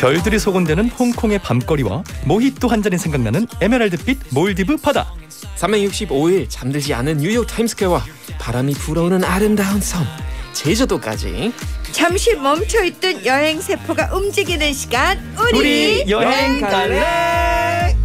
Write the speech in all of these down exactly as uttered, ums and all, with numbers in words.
별들이 소곤대는 홍콩의 밤거리와 모히또 한 잔이 생각나는 에메랄드빛 몰디브 바다. 삼백육십오 일 잠들지 않은 뉴욕 타임스퀘어와 바람이 불어오는 아름다운 섬 제주도까지 잠시 멈춰있던 여행 세포가 움직이는 시간. 우리, 우리 여행 갈래.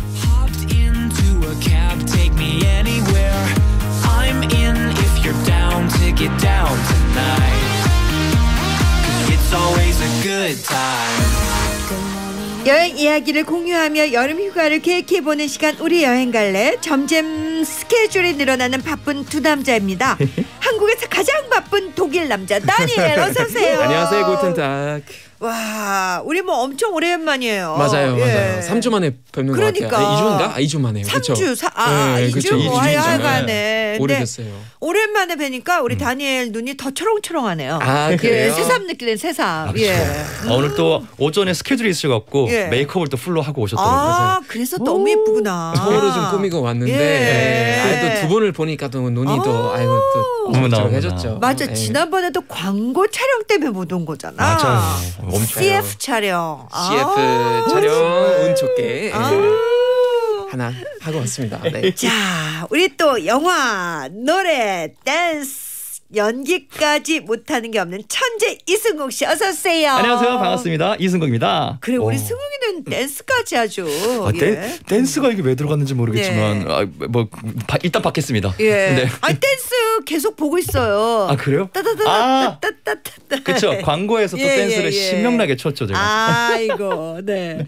여행 이야기를 공유하며 여름 휴가를 계획해보는 시간. 우리 여행 갈래. 점점 스케줄이 늘어나는 바쁜 두 남자입니다. 한국에서 가장 바쁜 독일 남자 다니엘, 어서 오세요. 안녕하세요, 고텐탁. 와, 우리 뭐 엄청 오랜만이에요. 맞아요, 예. 맞아요. 삼 주 만에 뵙는 그러니까. 것 같아요. 이 주인가? 아, 이 주 만에요. 삼 주, 사, 아, 네, 이 주, 그쵸. 뭐 이 주, 하여간에. 오래됐어요. 오랜만에 뵈니까 우리 음. 다니엘 눈이 더 초롱초롱하네요. 아, 그래요? 예, 새삼 느끼는 새삼. 아, 예. 아, 오늘 또 오전에 스케줄이 있으셔갖고 예. 메이크업을 또 풀로 하고 오셨더라고요. 아, 그래서 너무 예쁘구나. 서로 좀 꾸미고 왔는데 예. 예. 또 두 분을 보니까 또 눈이 아 또 아이고 또 촉촉해졌죠. 맞아. 예. 지난번에도 광고 촬영 때문에 못 온 거잖아. 맞아요. 엄청. 씨에프 촬영. 씨에프 아 촬영 운 좋게 아 예. 하나 하고 왔습니다. 네. 자, 우리 또 영화, 노래, 댄스, 연기까지 못하는 게 없는 천재 이승국 씨, 어서 오세요. 안녕하세요, 반갑습니다. 이승국입니다. 그래, 우리 오. 승국이는 댄스까지 하죠. 아, 예. 댄, 댄스가 이게 왜 들어갔는지 모르겠지만 네. 아, 뭐 바, 일단 받겠습니다. 예. 네. 아니, 댄스 계속 보고 있어요. 아, 그래요? 따다다다 아, 따따따따. 그렇죠. 광고에서 또 예, 댄스를 예, 예. 신명나게 췄죠, 제가. 아이고, 네.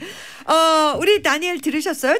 어, 우리 다니엘 들으셨어요?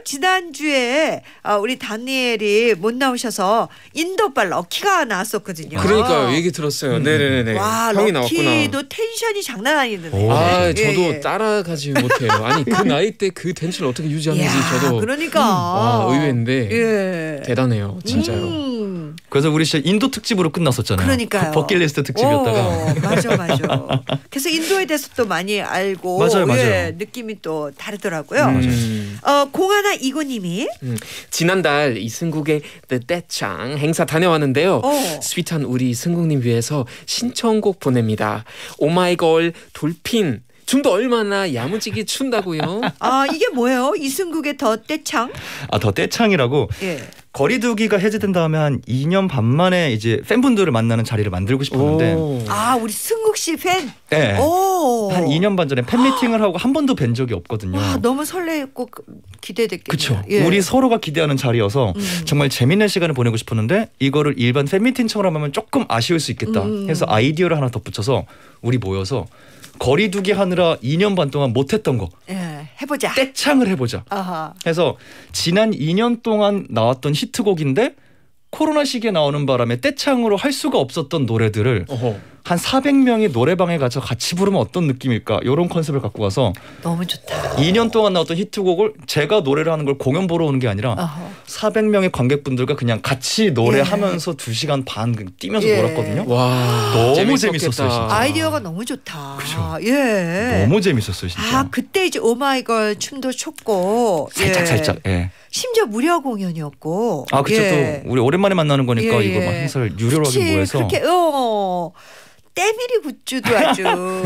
지난주에 어, 우리 다니엘이 못 나오셔서 인도 오빠 럭키가 나왔었거든요. 그러니까 얘기 들었어요. 음. 네네네. 와, 형이 럭키도 나왔구나. 텐션이 장난 아니던데. 아, 예, 저도 예. 따라가지 못해요. 아니 그 나이 때 그 텐션을 어떻게 유지하는지 이야, 저도 그러니까 와, 의외인데 예. 대단해요, 진짜요. 음. 그래서 우리 진짜 인도 특집으로 끝났었잖아요. 그러니까요. 버킷리스트 특집이었다가. 오, 맞아, 맞아. 그래서 인도에 대해서 또 많이 알고 맞아요, 맞아요. 예, 느낌이 또 다르더라고요. 음. 어, 공하나 이고님이 음. 지난달 이승국의 The 떼창 행사 다녀왔는데요. 어. 스윗한 우리 승국님 위해서 신청곡 보냅니다. 오마이걸 돌핀 춤도 얼마나 야무지게 춘다고요. 아, 이게 뭐예요? 이승국의 더 떼창? 아, 더 떼창이라고. 예. 거리두기가 해제된 다음에 한 이 년 반 만에 이제 팬분들을 만나는 자리를 만들고 싶었는데. 오. 아, 우리 승국 씨 팬. 네. 오. 한 이 년 반 전에 팬미팅을 하고 한 번도 뵌 적이 없거든요. 와, 너무 설레고 기대됐겠네요. 그렇죠. 예. 우리 서로가 기대하는 자리여서 음. 정말 재밌는 시간을 보내고 싶었는데 이거를 일반 팬미팅처럼 하면 조금 아쉬울 수 있겠다 음. 해서 아이디어를 하나 덧붙여서 우리 모여서 거리두기 하느라 이 년 반 동안 못했던 거 예, 해보자. 떼창을 해보자 아하. 해서 지난 이 년 동안 나왔던 히트곡인데 코로나 시기에 나오는 바람에 떼창으로 할 수가 없었던 노래들을 어허. 한 사백 명이 노래방에 가서 같이 부르면 어떤 느낌일까 이런 컨셉을 갖고 가서 너무 좋다. 이 년 동안 나왔던 히트곡을 제가 노래를 하는 걸 공연 보러 오는 게 아니라 어허. 사백 명의 관객분들과 그냥 같이 노래하면서 두 시간 반 뛰면서 예. 놀았거든요. 와, 너무 재밌었겠다. 재밌었어요, 진짜. 아이디어가 너무 좋다. 그죠. 예. 너무 재밌었어요, 진짜. 아, 그때 이제 오마이걸 춤도 췄고 살짝 예. 살짝. 예. 심지어 무료 공연이었고. 아, 그쵸. 예. 또 우리 오랜만에 만나는 거니까 예, 이거 막 예. 행사를 유료로 하긴 그치, 뭐해서. 그렇게 어. 때밀이 굿즈도 아주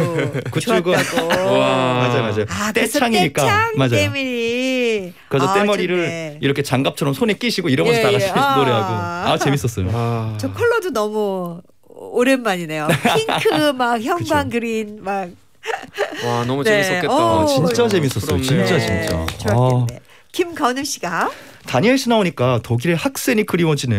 굿즈가 좋았다고. 와. 맞아요, 맞아요. 아, 그래서 떼창이니까. 떼창 맞아요. 때밀이. 그래서 아, 떼머리를 좋네. 이렇게 장갑처럼 손에 끼시고 이러면서 예, 다 같이 예. 아. 노래하고. 아, 재밌었어요. 와. 저 컬러도 너무 오랜만이네요. 핑크 막 현관 그쵸. 그린 막. 와, 너무 네. 재밌었겠다. 어, 아, 진짜 어, 재밌었어요. 부럽네요. 진짜 네, 진짜. 좋았겠네. 김건우 씨가 다니엘 씨 나오니까 독일의 학센이 그리워지네요.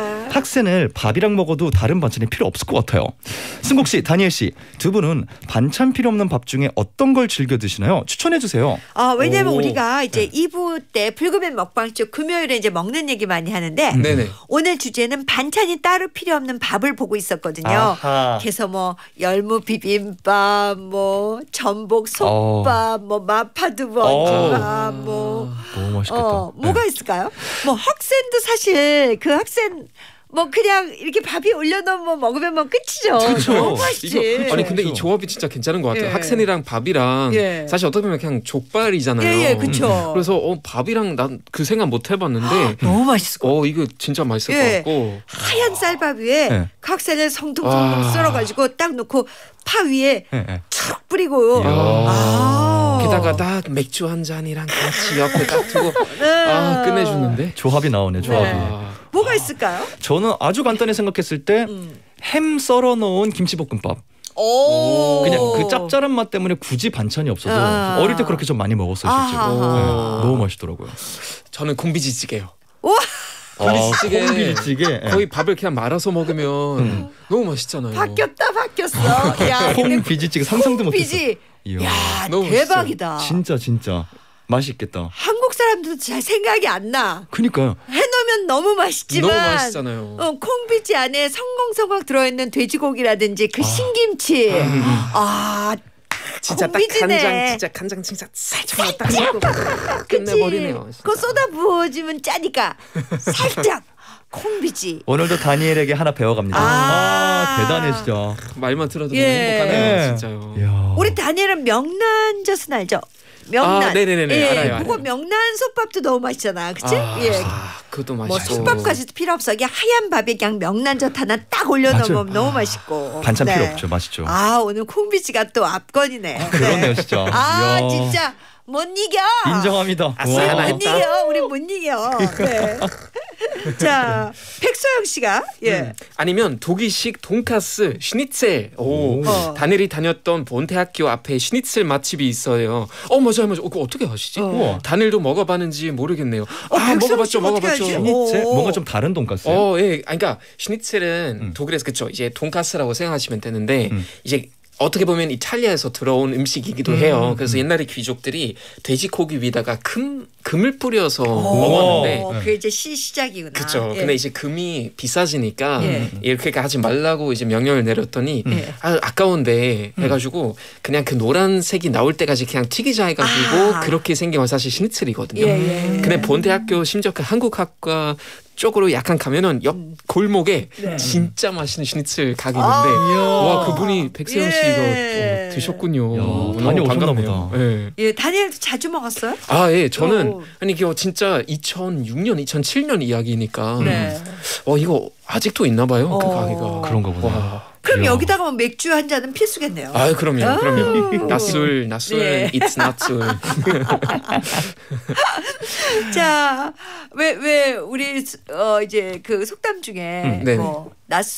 학센을 밥이랑 먹어도 다른 반찬이 필요 없을 것 같아요. 승국 씨, 다니엘 씨 두 분은 반찬 필요 없는 밥 중에 어떤 걸 즐겨 드시나요? 추천해 주세요. 어, 왜냐면 오. 우리가 이제 이 부 때 불금의 먹방쇼 금요일에 이제 먹는 얘기 많이 하는데 네네. 오늘 주제는 반찬이 따로 필요 없는 밥을 보고 있었거든요. 아하. 그래서 뭐 열무 비빔밥, 뭐 전복 솥밥, 뭐 마파두부밥, 뭐 너무 맛있겠다. 어, 뭐가 있을까요? 뭐 학생도 사실 그 학생 뭐 그냥 이렇게 밥이 올려놓으면 뭐 먹으면 뭐 끝이죠. 그쵸. 너무 맛있지. 이거, 아니 근데 이 그렇죠. 조합이 진짜 괜찮은 것 같아요. 예. 학생이랑 밥이랑 예. 사실 어떻게 보면 그냥 족발이잖아요. 예, 예, 그쵸. 그래서 어, 밥이랑 난 그 생각 못 해봤는데 너무 맛있을 것 같아요. 어 이거 진짜 맛있을 예. 것 같고 하얀 쌀밥 위에 네. 각색을 성통성통 와. 썰어가지고 딱 놓고 파 위에 네, 네. 촥 뿌리고. 이야. 아. 거기다가 딱 맥주 한 잔이랑 같이 옆에 딱 두고 아 끝내주는데 조합이 나오네 조합이. 네. 아, 뭐가 있을까요? 저는 아주 간단히 생각했을 때 햄 음. 썰어 넣은 김치볶음밥. 오. 그냥 그 짭짤한 맛 때문에 굳이 반찬이 없어도 아. 어릴 때 그렇게 좀 많이 먹었어요 실제로. 아하. 네, 너무 맛있더라고요. 저는 콩비지찌개요. 와. 콩비지찌개. 아, 콩비지찌개. 거의 밥을 그냥 말아서 먹으면 음. 너무 맛있잖아요. 바뀌었다 바뀌었어. 야, 콩비지찌개 상상도 못했어. 콩비지. 이야, 야, 너무 대박이다. 진짜 진짜 맛있겠다. 한국 사람들도 잘 생각이 안 나. 그니까요. 해놓으면 너무 맛있지만 너무 맛있잖아요. 어, 콩비지 안에 성공성공 들어있는 돼지고기라든지 그 신김치. 아, 진짜 딱 콩비지네. 간장 진짜 간장 진짜 살짝만 딱 넣고 끝내버리네요. 진짜. 그거 쏟아 부어주면 짜니까 살짝 콩비지. 오늘도 다니엘에게 하나 배워갑니다. 아. 아, 대단해시죠. 말만 들어도 예. 너무 행복하네요. 네. 진짜요. 이야. 우리 다니엘은 명란젓은 알죠? 명란. 아, 네네네네. 예, 알아요, 그거 알아요. 명란 솥밥도 너무 맛있잖아, 그치? 아, 예. 아, 그것도 뭐 맛있고. 솥밥까지도 필요 없어. 그냥 하얀 밥에 그냥 명란젓 하나 딱 올려놓으면 맞아요. 너무 맛있고. 반찬 네. 필요 없죠. 맛있죠. 아, 오늘 콩비지가 또 압권이네. 그러네요, 진짜. 아, 이야. 진짜 못 이겨. 인정합니다. 아싸, 우와. 하나 못 이겨. 우리 못 이겨. 네. 자, 백소영 씨가 예. 음. 아니면 독일식 돈가스 슈니첼. 오, 어. 다니엘이 다녔던 본대학교 앞에 슈니첼 맛집이 있어요. 어 맞아요 맞아요. 어, 그거 어떻게 아시지? 어. 다니엘도 먹어봤는지 모르겠네요. 어, 아 백성식 먹어봤죠 어떻게 먹어봤죠. 알지? 슈니첼? 오. 뭔가 좀 다른 돈가스예요. 어, 예. 아니, 그러니까 슈니첼은 음. 독일에서 그쵸 이제 돈가스라고 생각하시면 되는데 음. 이제 어떻게 보면 이탈리아에서 들어온 음식이기도 해요. 그래서 옛날에 귀족들이 돼지고기 위에다가 금 금을 뿌려서 먹었는데. 어, 그게 이제 시 시작이구나. 그렇죠. 예. 근데 이제 금이 비싸지니까 예. 이렇게 하지 말라고 이제 명령을 내렸더니 예. 아, 아까운데 해가지고 그냥 그 노란색이 나올 때까지 그냥 튀기자 해가지고 아. 그렇게 생긴 건 사실 슈니첼이거든요. 예, 예. 근데 본대학교 심지어 그 한국학과 쪽으로 약간 가면은 옆 골목에 네. 진짜 맛있는 슈니첼 가게 있는데 아. 와 그분이 백세영 씨가 예. 또 드셨군요. 야, 너무 다녀오셨나 반갑네요. 보다. 예. 예, 다니엘도 자주 먹었어요? 아, 예. 저는 오. 아니 이거 진짜 이천육 년, 이천칠 년 이야기니까 네. 어 이거 아직도 있나 봐요. 그 어. 가게가. 그런가 보네. 와. 그럼 이야. 여기다가 뭐 맥주 한 잔은 필수겠네요. 아, 그럼요. 아. 그럼요. 낮술, 낮술, 네. it's not 술. 자, 왜 왜 우리 어 이제 그 속담 중에 음, 네네. 뭐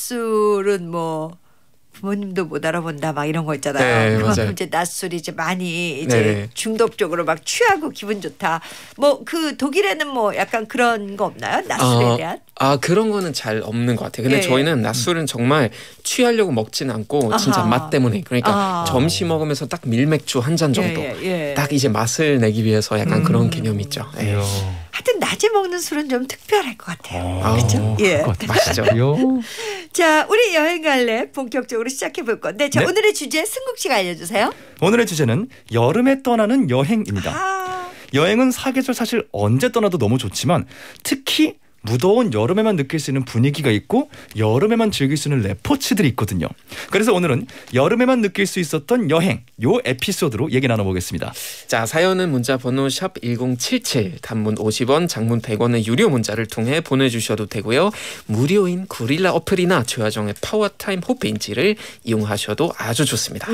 낮술은 뭐 부모님도 못 알아본다 막 이런 거 있잖아요. 네, 그만큼 맞아요. 이제 낮술이 이제 많이 이제 네네. 중독적으로 막 취하고 기분 좋다. 뭐 그 독일에는 뭐 약간 그런 거 없나요? 낮술에 아, 대한? 아 그런 거는 잘 없는 것 같아요. 근데 예, 저희는 낮술은 정말 취하려고 먹진 않고 진짜 아하. 맛 때문에 그러니까 아. 점심 먹으면서 딱 밀맥주 한 잔 정도. 예, 예, 예. 딱 이제 맛을 내기 위해서 약간 음. 그런 개념이 있죠. 예. 이야. 하여튼 낮에 먹는 술은 좀 특별할 것 같아요. 아, 그렇죠? 예. 그럴 것 같아요. 맛있죠. 이야. 자, 우리 여행 갈래 본격적으로 시작해 볼 건데, 자 네. 오늘의 주제 승국 씨가 알려주세요. 오늘의 주제는 여름에 떠나는 여행입니다. 아, 여행은 사계절 사실 언제 떠나도 너무 좋지만 특히 무더운 여름에만 느낄 수 있는 분위기가 있고 여름에만 즐길 수 있는 레포츠들이 있거든요. 그래서 오늘은 여름에만 느낄 수 있었던 여행 요 에피소드로 얘기 나눠보겠습니다. 자, 사연은 문자 번호 샵 일공칠칠, 단문 오십 원, 장문 백 원의 유료 문자를 통해 보내주셔도 되고요. 무료인 구릴라 어플이나 조야정의 파워타임 홈페이지를 이용하셔도 아주 좋습니다.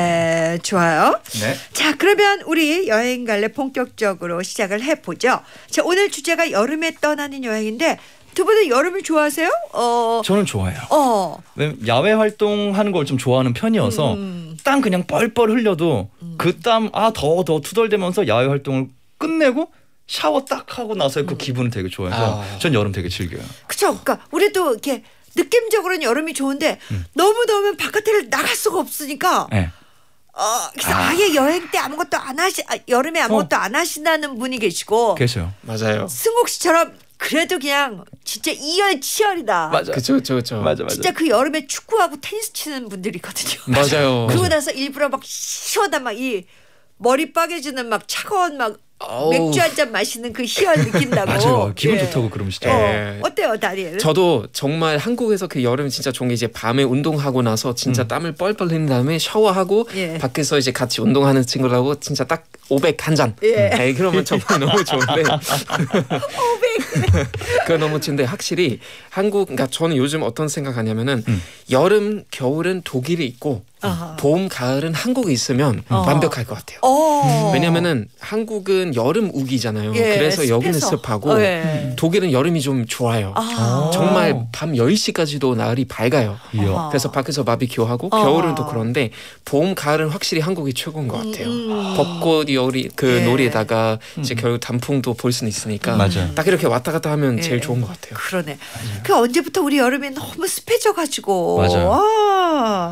네, 좋아요. 네. 자, 그러면 우리 여행 갈래 본격적으로 시작을 해보죠. 자, 오늘 주제가 여름에 떠나는 여행인데 두 분은 여름을 좋아하세요? 어, 저는 좋아해요. 어, 왜냐면 야외 활동하는 걸 좀 좋아하는 편이어서 음. 땀 그냥 뻘뻘 흘려도 그 땀 아 더워 더 투덜대면서 야외 활동을 끝내고 샤워 딱 하고 나서 그 기분을 되게 좋아해서 아. 전 여름 되게 즐겨요. 그쵸. 그러니까 우리도 이렇게 느낌적으로는 여름이 좋은데 음. 너무 더우면 바깥을 나갈 수가 없으니까. 네. 어, 그래서 아. 예 여행 때 아무것도 안 하시, 아, 여름에 아무것도 안 하신다는 분이 계시고, 계셔요. 맞아요. 승국 씨처럼 그래도 그냥 진짜 이열치열이다. 맞아. 그쵸, 그쵸, 그쵸. 맞아 맞아. 진짜 그 여름에 축구하고 테니스 치는 분들이 있거든요. 맞아요. 그러고 나서 일부러 막 시원한 막 이 머리 빠개지는 막 차가운 막 어우. 맥주 한 잔 마시는 그 희열 느낀다고. 맞아요. 기분 예. 좋다고 그러시죠. 어, 예. 어때요, 다니엘? 저도 정말 한국에서 그 여름 진짜 좋은 게 이제 밤에 운동하고 나서 진짜 음. 땀을 뻘뻘 흘린 다음에 샤워하고 예. 밖에서 이제 같이 운동하는 친구들하고 진짜 딱 오백 한 잔. 예. 네, 그러면 정말 너무 좋은데. 오백 그거 너무 멋진데 확실히 한국, 그러니까 저는 요즘 어떤 생각하냐면은 음. 여름, 겨울은 독일에 있고 아하. 봄, 가을은 한국에 있으면 어. 완벽할 것 같아요. 어. 왜냐면은 한국은 여름 우기잖아요. 예, 그래서 여기는 습해서. 습하고 어, 예. 독일은 여름이 좀 좋아요. 아. 정말 밤 열 시까지도 날이 밝아요. 이야. 아. 그래서 밖에서 바비큐하고 어. 겨울은 또 그런데 봄, 가을은 확실히 한국이 최고인 것 같아요. 음. 벚꽃 요리 그 예. 놀이에다가 이제 겨울 단풍도 볼 수는 있으니까 맞아요. 딱 이렇게 왔다 갔다 하면 예. 제일 좋은 것 같아요. 그러네. 그 언제부터 우리 여름이 너무 습해져가지고. 맞아요. 아.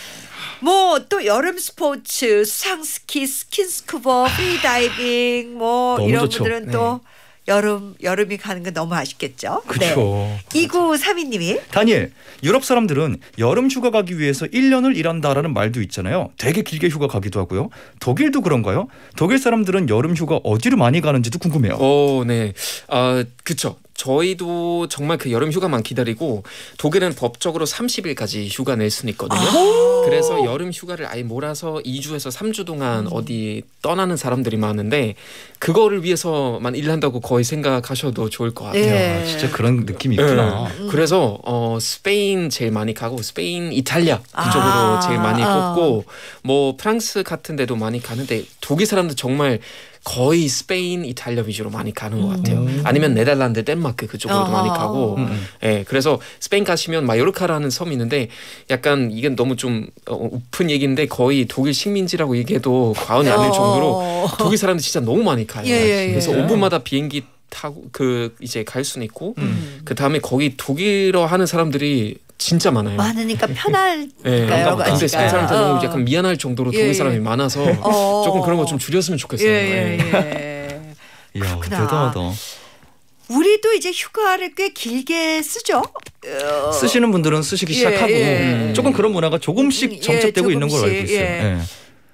뭐또 여름 스포츠, 수상 스키, 스킨스쿠버, 프리다이빙 뭐 너무 이런 좋죠. 분들은 또 여름 여름이 가는 건 너무 아쉽겠죠. 그렇죠. 네. 이구삼이 님이 다니엘, 유럽 사람들은 여름 휴가 가기 위해서 일 년을 일한다라는 말도 있잖아요. 되게 길게 휴가 가기도 하고요. 독일도 그런가요? 독일 사람들은 여름 휴가 어디로 많이 가는지도 궁금해요. 오, 네. 아, 그쵸. 저희도 정말 그 여름 휴가만 기다리고 독일은 법적으로 삼십 일까지 휴가 낼 수는 있거든요. 그래서 여름 휴가를 아예 몰아서 이 주에서 삼 주 동안 음. 어디 떠나는 사람들이 많은데 그거를 위해서만 일한다고 거의 생각하셔도 좋을 것 같아요. 예. 진짜 그런 느낌이 있구나. 네. 그래서 어, 스페인 제일 많이 가고 스페인, 이탈리아 그쪽으로 아. 제일 많이 아. 뽑고 뭐 프랑스 같은 데도 많이 가는데 독일 사람들 정말 거의 스페인, 이탈리아 위주로 많이 가는 것 같아요. 음. 아니면 네덜란드, 덴마크 그쪽으로도 어허. 많이 가고 음. 예, 그래서 스페인 가시면 마요르카라는 섬이 있는데 약간 이건 너무 좀 어, 오픈 얘기인데 거의 독일 식민지라고 얘기해도 과언이 아닐 정도로 어. 독일 사람들 진짜 너무 많이 가요. 예, 예, 예. 그래서 오 분마다 비행기 타고 그 이제 갈 수는 있고 음. 그 다음에 거기 독일어 하는 사람들이 진짜 많아요. 많으니까 편할까요? 예, 그러니까 근데 스페인 사람들 어. 너무 약간 미안할 정도로 예, 독일 예. 사람이 많아서 어. 조금 그런 거 좀 줄였으면 좋겠어요. 예, 예, 예. 이야, 그렇구나. 대단하다. 우리도 이제 휴가를 꽤 길게 쓰죠. 어. 쓰시는 분들은 쓰시기 예, 시작하고 예. 조금 그런 문화가 조금씩 예, 정착되고 있는 걸로 알고 조금씩, 있어요. 예. 예.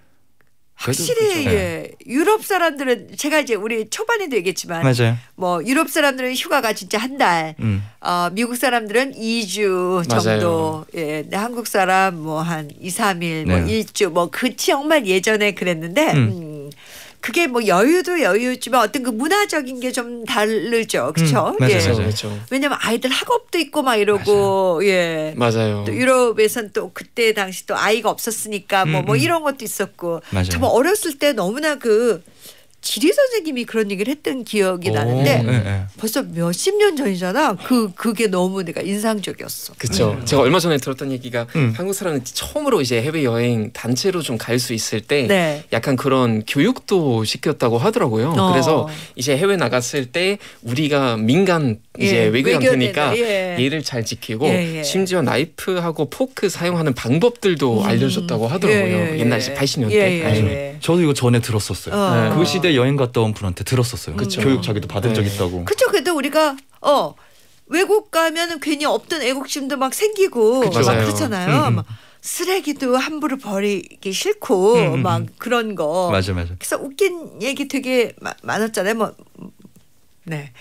확실히 그래도 그렇죠. 예. 유럽 사람들은 제가 이제 우리 초반에도 얘기했지만 맞아요. 뭐 유럽 사람들은 휴가가 진짜 한 달, 음. 어, 미국 사람들은 이 주 정도, 맞아요. 예, 근데 한국 사람 뭐 한 이, 삼 일, 뭐 네. 일 주, 뭐 그 정말 예전에 그랬는데, 음. 음. 그게 뭐 여유도 여유지만 어떤 그 문화적인 게 좀 다르죠, 그렇죠? 음, 맞아요, 예. 그렇죠, 그렇죠. 왜냐면 아이들 학업도 있고 막 이러고, 예. 맞아요. 또 유럽에선 또 그때 당시 또 아이가 없었으니까 뭐 뭐 음, 음. 이런 것도 있었고 맞아요. 정말 어렸을 때 너무나 그 지리 선생님이 그런 얘기를 했던 기억이 나는데 예, 예. 벌써 몇십 년 전이잖아. 그 그게 너무 내가 인상적이었어. 그렇죠. 제가 얼마 전에 들었던 얘기가 음. 한국 사람은 처음으로 이제 해외 여행 단체로 좀 갈 수 있을 때 네. 약간 그런 교육도 시켰다고 하더라고요. 어. 그래서 이제 해외 나갔을 때 우리가 민간 이제 예, 외교한테니까 외교는, 예. 얘를 잘 지키고 예, 예. 심지어 나이프하고 포크 사용하는 방법들도 음. 알려줬다고 하더라고요. 예, 예, 옛날 예. 이제 팔십 년대. 예, 예, 네. 예. 저도 이거 전에 들었었어요. 어. 그 시대 여행 갔다 온 분한테 들었었어요. 그쵸. 교육 자기도 받은 적 네. 있다고. 그쵸. 그래도 우리가 어 외국 가면은 괜히 없던 애국심도 막 생기고 그쵸. 막 맞아요. 그렇잖아요. 음, 음. 막 쓰레기도 함부로 버리기 싫고 음, 음, 막 음. 그런 거. 맞아, 맞아. 그래서 웃긴 얘기 되게 마, 많았잖아요. 뭐 네.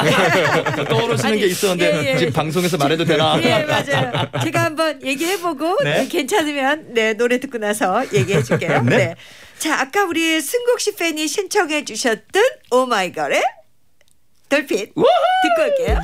떠오르시는 아니, 게 있었는데 예, 예. 지금 방송에서 말해도 되나? 예, 맞아요. 제가 한번 얘기해보고 네. 네, 괜찮으면 네 노래 듣고 나서 얘기해줄게요. 네. 네. 자, 아까 우리 승국 씨 팬이 신청해주셨던 오마이걸의 돌핀 듣고 올게요.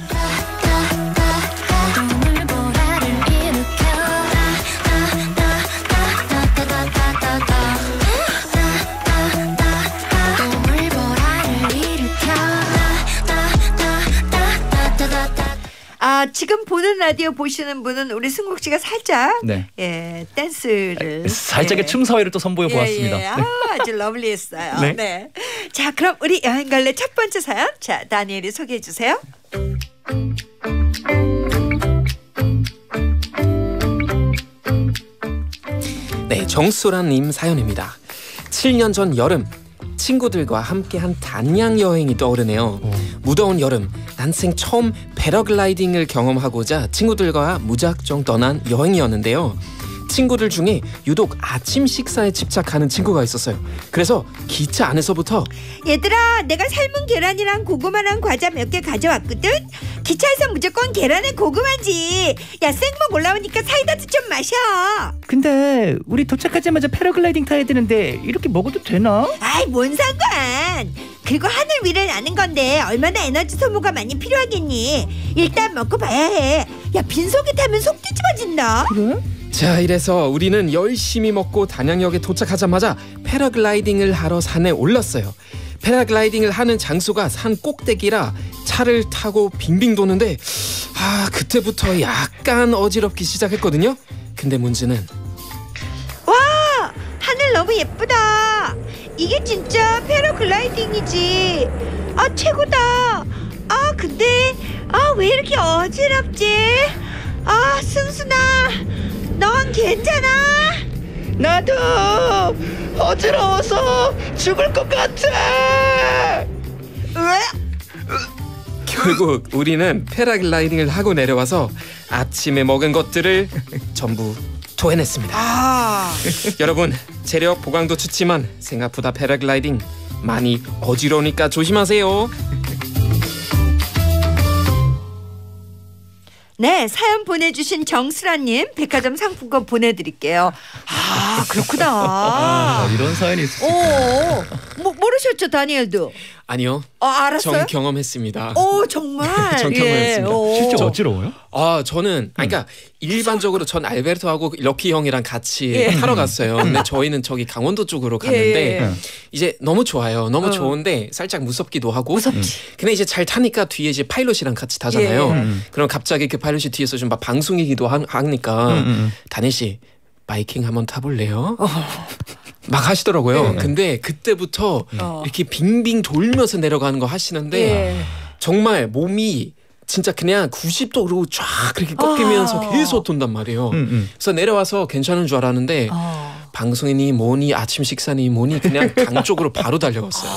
아, 지금 보는 라디오 보시는 분은 우리 승국 씨가 살짝 네. 예 댄스를 살짝의 예. 춤 사위를 또 선보여 보았습니다. 예, 예. 아, 아주 러블리했어요. 네. 네. 자, 그럼 우리 여행 갈래 첫 번째 사연. 자, 다니엘이 소개해 주세요. 네, 정수라님 사연입니다. 칠 년 전 여름 친구들과 함께한 단양 여행이 떠오르네요. 무더운 여름 난생 처음 패러글라이딩을 경험하고자 친구들과 무작정 떠난 여행이었는데요. 친구들 중에 유독 아침 식사에 집착하는 친구가 있었어요. 그래서 기차 안에서부터 얘들아, 내가 삶은 계란이랑 고구마랑 과자 몇 개 가져왔거든. 기차에서 무조건 계란에 고구마지. 야, 생먹 올라오니까 사이다도 좀 마셔. 근데 우리 도착하자마자 패러글라이딩 타야 되는데 이렇게 먹어도 되나? 아이, 뭔 상관. 그리고 하늘 위를 나는 건데 얼마나 에너지 소모가 많이 필요하겠니. 일단 먹고 봐야 해. 야, 빈속에 타면 속 뒤집어진다. 그래? 자, 이래서 우리는 열심히 먹고 단양역에 도착하자마자 패러글라이딩을 하러 산에 올랐어요. 패러글라이딩을 하는 장소가 산 꼭대기라 차를 타고 빙빙 도는데 아 그때부터 약간 어지럽기 시작했거든요. 근데 문제는 와, 하늘 너무 예쁘다. 이게 진짜 패러글라이딩이지. 아, 최고다. 아, 근데 아, 왜 이렇게 어지럽지? 아, 승순아, 넌 괜찮아? 나도 어지러워서 죽을 것 같아. 결국 우리는 패러글라이딩을 하고 내려와서 아침에 먹은 것들을 전부 토해냈습니다. 아, 여러분, 체력 보강도 좋지만 생각보다 패러글라이딩 많이 어지러우니까 조심하세요. 네, 사연 보내주신 정수라님 백화점 상품권 보내드릴게요. 아, 그렇구나. 아, 이런 사연이 있었어요. 오, 뭐, 모르셨죠, 다니엘도? 아니요, 어, 알았어요? 전 경험했습니다. 오, 정말. 전 경험했습니다. 오. 실제 어지러워요? 아, 저는 아니, 그러니까 일반적으로 전 알베르토하고 럭키 형이랑 같이 예. 타러 갔어요. 근데 저희는 저기 강원도 쪽으로 갔는데 예, 예. 이제 너무 좋아요. 너무 어. 좋은데 살짝 무섭기도 하고. 무섭지. 근데 이제 잘 타니까 뒤에 이제 파일럿이랑 같이 타잖아요. 예. 음. 그럼 갑자기 그 파일럿이 뒤에서 좀 막 방송이기도 하, 하니까 음, 음. 다니 씨 바이킹 한번 타볼래요? 막 하시더라고요. 예. 근데 그때부터 어. 이렇게 빙빙 돌면서 내려가는 거 하시는데 예. 정말 몸이 진짜 그냥 구십 도로 쫙 그렇게 꺾이면서 아. 계속 돈단 말이에요. 음, 음. 그래서 내려와서 괜찮은 줄 알았는데 어. 방송이니 뭐니 아침 식사니 뭐니 그냥 강 쪽으로 바로 달려갔어요.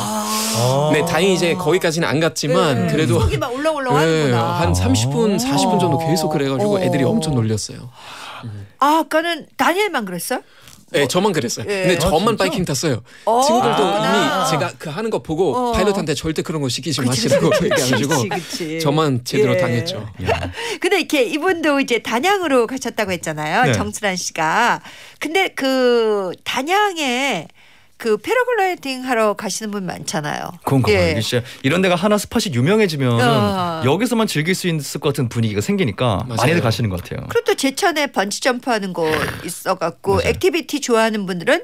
아. 네, 다행히 이제 거기까지는 안 갔지만 네. 그래도 속이 막 울렁울렁 네, 하는구나. 한 삼십 분, 사십 분 정도 계속 그래가지고 어. 애들이 엄청 놀렸어요. 아, 아까는 다니엘만 그랬어요? 네, 저만 그랬어요. 예. 근데 아, 저만 진짜? 바이킹 탔어요. 어, 친구들도 그렇구나. 이미 제가 그 하는 거 보고 어. 파일럿한테 절대 그런 거 시키지 그치, 마시라고 그치, 얘기해가지고 그치, 그치. 저만 제대로 예. 당했죠. 야. 근데 이렇게 이분도 이제 단양으로 가셨다고 했잖아요. 네. 정수란 씨가. 근데 그 단양에 그 패러글라이딩 하러 가시는 분 많잖아요. 그런가 봐요. 예. 이게 진짜 이런 데가 하나 스팟이 유명해지면 어. 여기서만 즐길 수 있을 것 같은 분위기가 생기니까 맞아요. 많이들 가시는 것 같아요. 그리고 또 제천에 번지 점프하는 곳 있어갖고 맞아요. 액티비티 좋아하는 분들은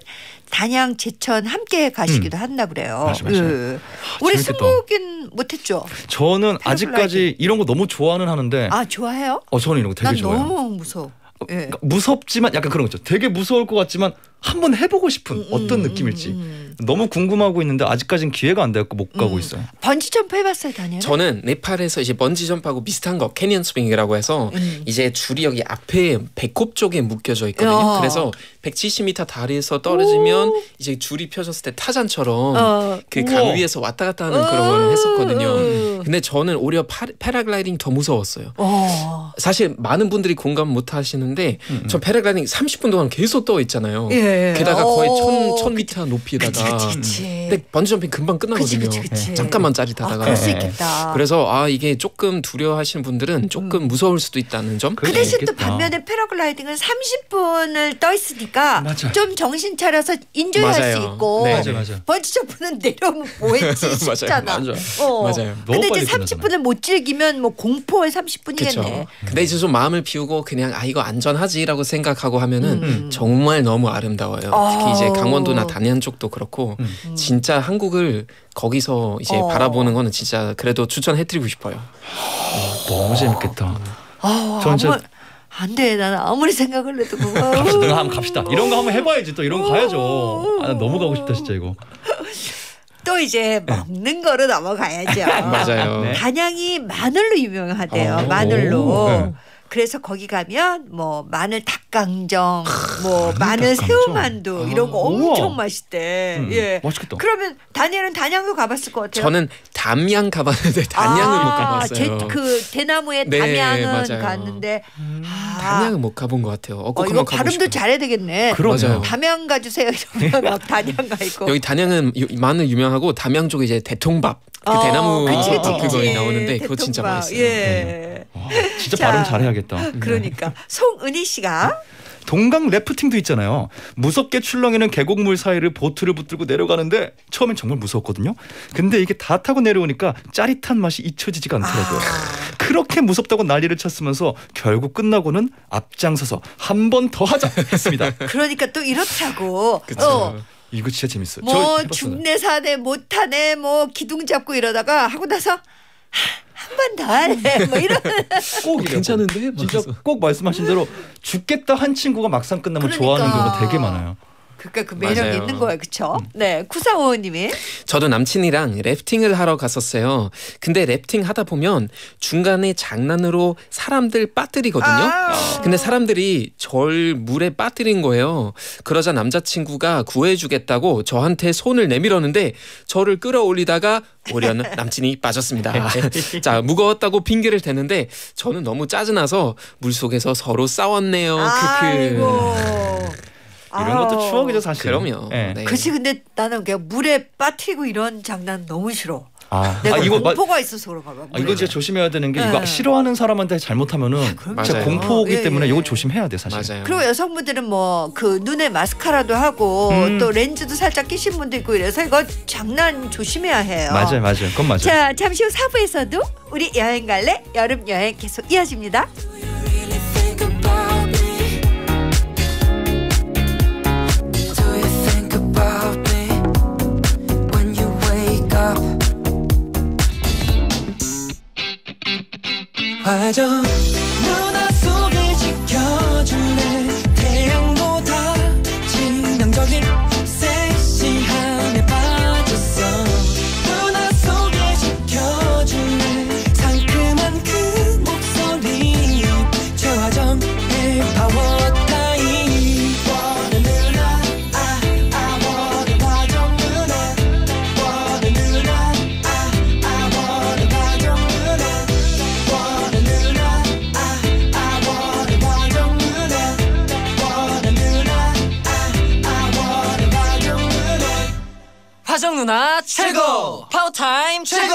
단양 제천 함께 가시기도 한다 그래요. 맞아, 맞아. 예. 우리 재밌겠다. 승복인 못했죠. 저는 아직까지 이런 거 너무 좋아는 하는데 아, 좋아해요? 어 저는 이런 거 되게 난 좋아해요. 너무 무서워. 예. 그러니까 무섭지만 약간 그런 거죠. 되게 무서울 것 같지만 한번 해보고 싶은 음, 어떤 음, 느낌일지 음, 너무 궁금하고 있는데 아직까지는 기회가 안 돼갖고 못 가고 음. 있어요. 번지 점프 해봤어요, 다니엘? 저는 네팔에서 이제 번지 점프하고 비슷한 거 캐니언 스윙이라고 해서 음. 이제 줄이 여기 앞에 배꼽 쪽에 묶여져 있거든요. 어. 그래서 백칠십 미터 다리에서 떨어지면 이제 줄이 펴졌을 때 타잔처럼 어. 그 강 우와. 위에서 왔다 갔다 하는 그런 어. 걸 했었거든요. 어. 근데 저는 오히려 파, 패러글라이딩 더 무서웠어요. 어. 사실 많은 분들이 공감 못 하시는데 음. 전 패러글라이딩 삼십 분 동안 계속 떠 있잖아요. 예. 게다가 거의 어. 천, 천 미터 높이다가 그치, 그치, 그치. 근데 번지점핑 금방 끝나거든요. 그치, 그치, 그치. 잠깐만 아, 짜릿하다가 그럴 수 네. 있겠다. 그래서 아 이게 조금 두려워하시는 분들은 조금 무서울 수도 있다는 점. 그 대신 또 있겠다. 반면에 패러글라이딩은 삼십 분을 떠 있으니까 맞아. 좀 정신 차려서 인조할 수 맞아요. 있고 네. 맞아 맞아. 번지 점프는 내려오면 뭐했지 맞아요. 싶잖아. 맞아. 어. 맞아요. 너무 근데 빨리 이제 삼십 분을 못 즐기면 뭐 공포의 삼십 그렇죠. 분이겠네. 근데 이제 좀 마음을 비우고 그냥 아 이거 안전하지라고 생각하고 하면은 음. 정말 너무 아름다워요. 아. 특히 이제 강원도나 단양 쪽도 그렇고 음. 진짜 한국을 거기서 이제 어. 바라보는 거는 진짜 그래도 추천해드리고 싶어요. 너무 재밌겠다. 아, 전 진짜- 아무, 안 돼. 나는 아무리 생각을 해도 그거. 갑시다. 내가 한번 갑시다. 이런 거 한번 해봐야지. 또 이런 거 가야죠. 아, 나 너무 가고 싶다 진짜 이거. 또 이제 먹는 거로 넘어가야죠. 맞아요. 네. 단양이 마늘로 유명하대요. 어. 마늘로. 네. 그래서 거기 가면 뭐 마늘 닭강정, 뭐 마늘 닭강정? 새우만두 이런 거 아, 엄청 우와. 맛있대. 음, 예. 맛있겠다. 그러면 다니엘은 단양도 가봤을 것 같아요. 저는 담양 가봤는데 단양은 못 가봤어요. 제, 그 대나무의 네, 담양은 맞아요. 갔는데 아, 단양은 못 가본 것 같아요. 어, 어, 꼭 이거 한번 가고 발음도 싶어요. 잘해야 되겠네. 그러네요. 맞아요. 담양 가주세요. 이러면 막 단양 가 있고. 여기 단양은 유- 마늘 유명하고 담양 쪽에 이제 대통밥 그 어, 대나무 그치, 그치, 밥 그거 그치. 나오는데 그거 진짜 대통밥. 맛있어요. 예. 와, 진짜 자, 발음 잘해야겠다. 그러니까 송은희 씨가 동강 래프팅도 있잖아요. 무섭게 출렁이는 계곡물 사이를 보트를 붙들고 내려가는데 처음엔 정말 무서웠거든요. 근데 이게 다 타고 내려오니까 짜릿한 맛이 잊혀지지가 않더라고요. 아. 그렇게 무섭다고 난리를 쳤으면서 결국 끝나고는 앞장서서 한 번 더 하자 했습니다. 그러니까 또 이렇다고. 그쵸. 어. 이거 진짜 재밌어요. 저 뭐 해봤어요. 죽네 사네 못하네 뭐 기둥 잡고 이러다가 하고 나서 한 번 더 하래 뭐 이런. 꼭 이래요. 괜찮은데? 진짜 막아서. 꼭 말씀하신 대로 죽겠다 한 친구가 막상 끝나면 그러니까. 좋아하는 경우가 되게 많아요. 그러니까 그 매력이 맞아요. 있는 거예요, 그렇죠? 네, 구사오오님이 저도 남친이랑 래프팅을 하러 갔었어요. 근데 래프팅 하다 보면 중간에 장난으로 사람들 빠뜨리거든요. 아. 근데 사람들이 절 물에 빠뜨린 거예요. 그러자 남자친구가 구해주겠다고 저한테 손을 내밀었는데 저를 끌어올리다가 오려는 남친이 빠졌습니다. 자, 무거웠다고 핑계를 대는데 저는 너무 짜증나서 물속에서 서로 싸웠네요. 크크. 아이고. 이런 것도 아우. 추억이죠 사실. 그럼요. 예. 네. 그치 근데 나는 그냥 물에 빠뜨리고 이런 장난 너무 싫어. 아, 내가 아 이거 마, 공포가 있어서 그런가 봐. 아, 이거 진짜 조심해야 되는 게 네. 이거 싫어하는 사람한테 잘못하면은 그럼요. 진짜 맞아요. 공포기 예, 때문에 예. 이거 조심해야 돼 사실. 맞아요. 그리고 여성분들은 뭐 그 눈에 마스카라도 하고 음. 또 렌즈도 살짝 끼신 분도 있고 이래서 이거 장난 조심해야 해요. 맞아요, 맞아요. 그건 맞아요. 자, 잠시 후 사 부에서도 우리 여행 갈래? 여름 여행 계속 이어집니다. 화정 누나 속을 지켜줄래 태양보다 치명적인 섹시함에 빠졌어 누나 속을 지켜줄래 상큼한 그 목소리 최화정의 파워타임 원해 누나 아, 아 원해 화정 누나 원해 누나 아, 아 원해 화정 누나 화정 누나 최고 파워타임 최고.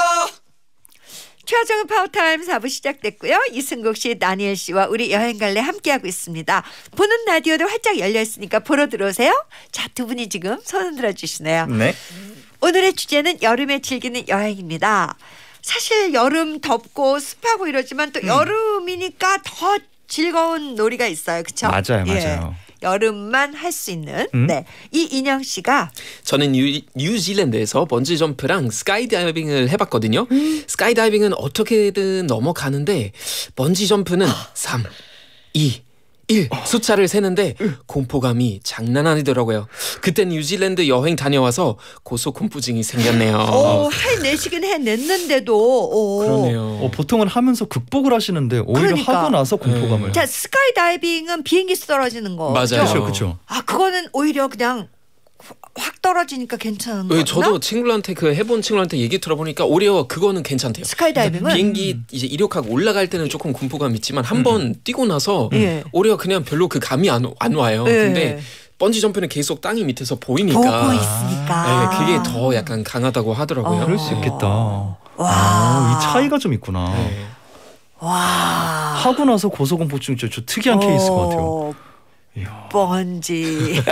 최하정의 파워타임 사 부 시작됐고요. 이승국 씨, 다니엘 씨와 우리 여행 갈래 함께하고 있습니다. 보는 라디오도 활짝 열려 있으니까 보러 들어오세요. 자, 두 분이 지금 손을 들어주시네요. 네. 오늘의 주제는 여름에 즐기는 여행입니다. 사실 여름 덥고 습하고 이러지만 또 음. 여름이니까 더 즐거운 놀이가 있어요. 그렇죠? 맞아요, 맞아요. 여름만 할 수 있는. 음? 네. 이 인영 씨가 저는 뉴, 뉴질랜드에서 번지 점프랑 스카이다이빙을 해봤거든요. 음. 스카이다이빙은 어떻게든 넘어가는데 번지 점프는 삼, 이, 일 숫자를 세는데 공포감이 장난 아니더라고요. 그때 뉴질랜드 여행 다녀와서 고소공포증이 생겼네요. 오, 해내시긴 해냈는데도 오. 그러네요. 어, 보통은 하면서 극복을 하시는데 오히려 그러니까. 하고 나서 공포감을. 자, 스카이다이빙은 비행기에서 떨어지는 거. 맞아요. 그렇죠, 그렇죠. 아, 그거는 오히려 그냥 확 떨어지니까 괜찮은 거나? 네, 저도 친구한테 그 해본 친구한테 얘기 들어보니까 오히려 그거는 괜찮대요. 스카이다이빙은 비행기 이제 이륙하고 올라갈 때는 조금 공포감 있지만 한 번 뛰고 나서 예. 오히려 그냥 별로 그 감이 안, 안 와요. 예. 근데 번지 점프는 계속 땅이 밑에서 보이니까 보고 있으니까. 네, 그게 더 약간 강하다고 하더라고요. 어. 그럴 수 있겠다. 와. 아, 이 차이가 좀 있구나. 네. 와. 하고 나서 고소공포증 저, 저 특이한 케이스 같아요. 어, 이야. 번지.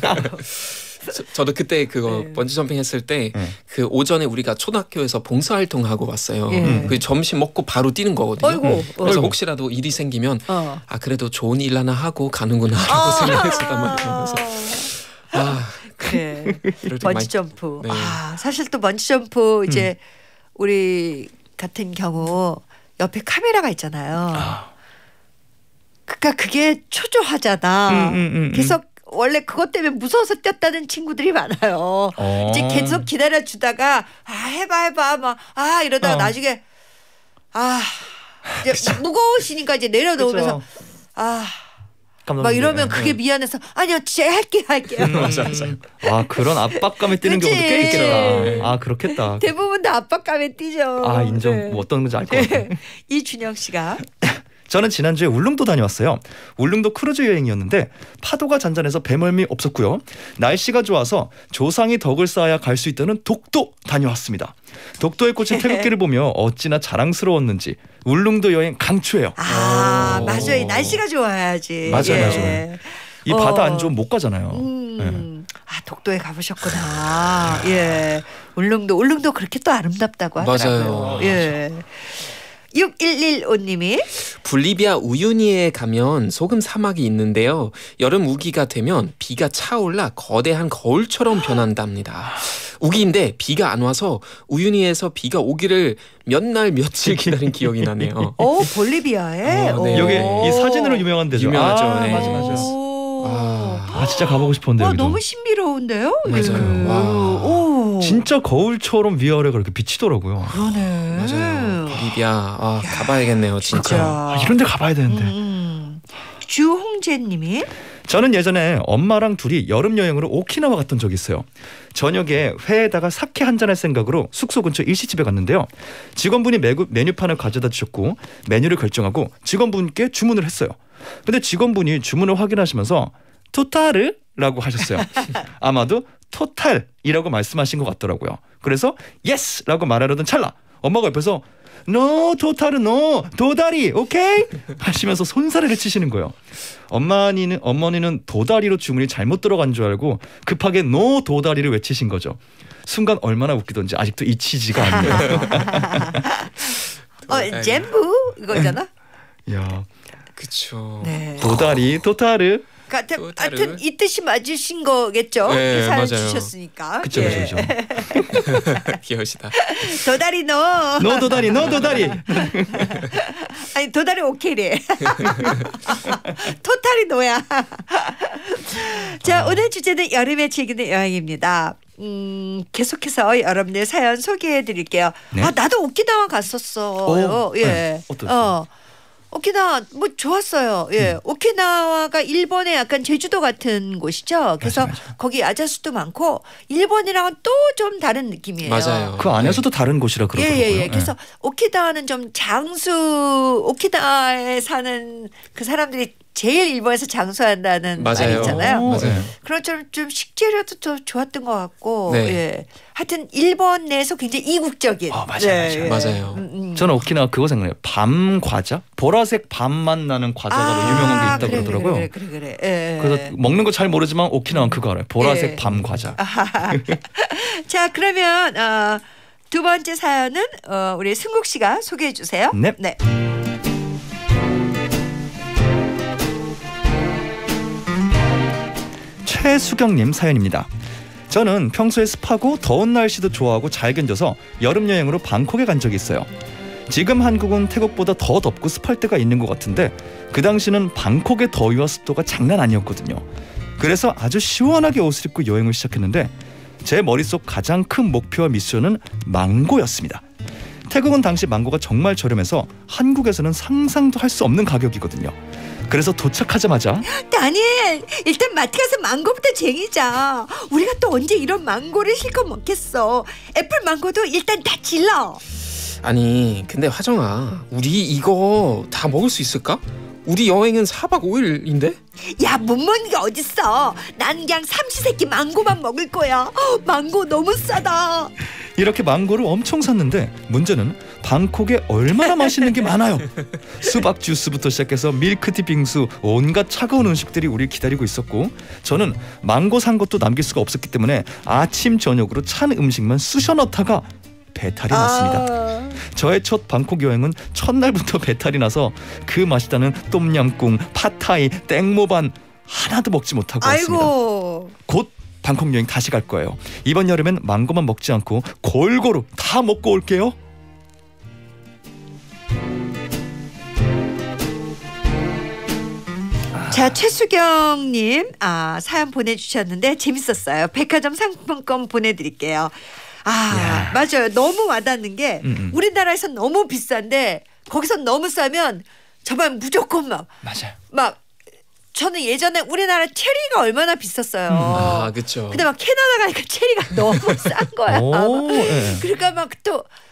저, 저도 그때 그거 네. 번지 점핑 했을 때 네. 그 오전에 우리가 초등학교에서 봉사활동 하고 왔어요. 예. 그 점심 먹고 바로 뛰는 거거든요. 어이구. 그래서 어이구. 혹시라도 일이 생기면 어. 아 그래도 좋은 일 하나 하고 가는구나라고 생각했었단 말이에요. 그래서 아 그래. 그럴 때 번지 많이 점프. 네. 아, 사실 또 번지 점프 이제 우리 같은 경우 옆에 카메라가 있잖아요. 아. 그러니까 그게 초조하잖아. 음, 음, 음, 음. 그래서 원래 그것 때문에 무서워서 뛰었다는 친구들이 많아요. 어. 이제 계속 기다려 주다가 아 해봐 해봐 막 아 이러다가 어. 나중에 아 이제 무거우시니까 이제 내려놓으면서 그쵸. 아 막 감독님. 이러면 네. 그게 미안해서 아니요 진짜 할게요 할게요. 맞아 맞아. 아 그런 압박감에 뛰는 그치. 경우도 꽤 있겠다. 그치. 아 그렇겠다. 대부분 다 압박감에 뛰죠. 아 인정. 네. 뭐 어떤 건지 알 것 같아. 이준영 씨가 저는 지난주에 울릉도 다녀왔어요. 울릉도 크루즈 여행이었는데 파도가 잔잔해서 배멀미 없었고요. 날씨가 좋아서 조상이 덕을 쌓아야 갈 수 있다는 독도 다녀왔습니다. 독도에 꽂힌 태극기를 보며 어찌나 자랑스러웠는지 울릉도 여행 강추해요. 아 오. 맞아요. 날씨가 좋아야지. 맞아요, 예. 맞아요. 이 바다 안 좋으면 못 가잖아요. 음. 네. 아 독도에 가보셨구나. 예. 울릉도 울릉도 그렇게 또 아름답다고 하더라고요. 맞아요. 예. 육일일오님이 볼리비아 우유니에 가면 소금 사막이 있는데요. 여름 우기가 되면 비가 차올라 거대한 거울처럼 변한답니다. 우기인데 비가 안 와서 우유니에서 비가 오기를 몇 날 며칠 기다린 기억이 나네요. 오 볼리비아에 어, 네. 여기 이 사진으로 유명한 데죠. 유명하죠. 아, 네. 맞아 맞아. 오. 아, 아 진짜 가보고 싶었는데 와 여기도. 너무 신비로운데요. 맞아요. 예. 와. 오. 진짜 거울처럼 위아래가 이렇게 비치더라고요. 그러네. 맞아요. 볼리비아 아, 가봐야겠네요, 진짜. 진짜. 아, 이런 데 가봐야 되는데. 음. 주홍재님이 저는 예전에 엄마랑 둘이 여름 여행으로 오키나와 갔던 적이 있어요. 저녁에 회에다가 사케 한 잔 할 생각으로 숙소 근처 일시집에 갔는데요. 직원분이 메구, 메뉴판을 가져다 주셨고 메뉴를 결정하고 직원분께 주문을 했어요. 근데 직원분이 주문을 확인하시면서 토탈을? 라고 하셨어요. 아마도 토탈이라고 말씀하신 것 같더라고요. 그래서 예스! 라고 말하려던 찰나 엄마가 옆에서 노 토탈은 노 도다리 오케이 하시면서 손사래를 치시는 거예요. 엄마니는 어머니는 도다리로 주문이 잘못 들어간 줄 알고 급하게 노 도다리를 외치신 거죠. 순간 얼마나 웃기던지 아직도 잊히지가 않네요. 어 잼부 이거잖아. 야 그쵸. 네. 도다리 토탈을 하여튼, 또 다른- 하여튼 이 뜻이 맞으신 거겠죠. 네, 사연 맞아요. 주셨으니까. 그쵸 예. 그쵸 그쵸. 귀여우시다. 도다리 너. 노 도다리 노 도다리. 아니 도다리 오케이래. 토탈이 너야. 자 오늘 주제는 여름에 즐기는 여행입니다. 음, 계속해서 여러분들 사연 소개해드릴게요. 네? 아 나도 오키나와 갔었어요. 오, 예. 네. 어떠세요? 어. 오키나와 뭐 좋았어요. 예, 음. 오키나와가 일본의 약간 제주도 같은 곳이죠. 그래서 맞아, 맞아. 거기 야자수도 많고 일본이랑은 또 좀 다른 느낌이에요. 맞아요. 그 안에서도 다른 곳이라 그러더라고요. 예예예. 그래서 오키나와는 좀 장수 오키나와에 사는 그 사람들이 제일 일본에서 장수한다는 말이 맞아요. 있잖아요. 오, 맞아요. 네. 그런 좀, 좀 식재료도 좀 좋았던 것 같고, 네. 예. 하여튼 일본 내에서 굉장히 이국적인. 어, 맞아요, 맞아요. 맞아요. 음, 음. 저는 오키나와 그거 생각나요. 밤 과자? 보라색 밤맛 나는 과자가 뭐 유명한 게 있다고 그래, 그러더라고요. 그래 그래 그래. 그래. 예, 예. 그래서 먹는 거 잘 모르지만 오키나와는 그거 알아요. 보라색 예. 밤 과자. 자 그러면 어, 두 번째 사연은 어, 우리 승국 씨가 소개해 주세요. 네. 네. 최수경님 사연입니다. 저는 평소에 습하고 더운 날씨도 좋아하고 잘 견뎌서 여름 여행으로 방콕에 간 적이 있어요. 지금 한국은 태국보다 더 덥고 습할 때가 있는 것 같은데 그 당시는 방콕의 더위와 습도가 장난 아니었거든요. 그래서 아주 시원하게 옷을 입고 여행을 시작했는데 제 머릿속 가장 큰 목표와 미션은 망고였습니다. 태국은 당시 망고가 정말 저렴해서 한국에서는 상상도 할 수 없는 가격이거든요. 그래서 도착하자마자 다니엘 일단 마트 가서 망고부터 쟁이자. 우리가 또 언제 이런 망고를 실컷 먹겠어. 애플 망고도 일단 다 질러. 아니 근데 화정아 우리 이거 다 먹을 수 있을까? 우리 여행은 사박 오일인데? 야 못 먹는 게 어딨어. 난 그냥 삼시세끼 망고만 먹을 거야. 어, 망고 너무 싸다. 이렇게 망고를 엄청 샀는데 문제는 방콕에 얼마나 맛있는 게 많아요. 수박 주스부터 시작해서 밀크티 빙수 온갖 차가운 음식들이 우리 기다리고 있었고 저는 망고 산 것도 남길 수가 없었기 때문에 아침 저녁으로 찬 음식만 쑤셔 넣다가 배탈이 났습니다. 아, 저의 첫 방콕 여행은 첫날부터 배탈이 나서 그 맛있다는 똠양꿍, 팟타이, 땡모반 하나도 먹지 못하고 왔습니다. 아이고. 곧 방콕 여행 다시 갈 거예요. 이번 여름엔 망고만 먹지 않고 골고루 다 먹고 올게요. 자 최수경님 아 사연 보내주셨는데 재밌었어요. 백화점 상품권 보내드릴게요. 아 야. 맞아요. 너무 와닿는 게 음, 음. 우리나라에서 너무 비싼데 거기서 너무 싸면 정말 무조건 막 맞아요. 막 저는 예전에 우리나라 체리가 얼마나 비쌌어요. 아 그쵸. 근데 막 캐나다 가니까 체리가 너무 싼 거야. 오, 예. 그러니까 막 또